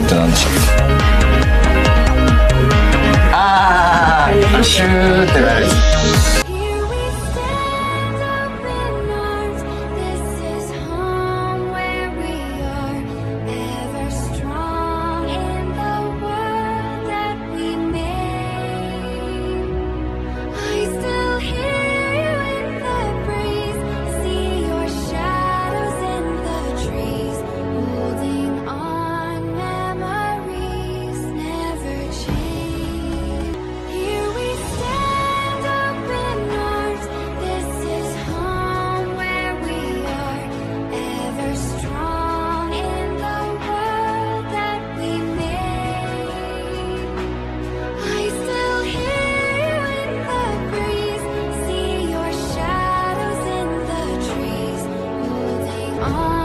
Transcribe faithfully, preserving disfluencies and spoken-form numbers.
って何でしたっけ？あー、シューってなるやつ。 on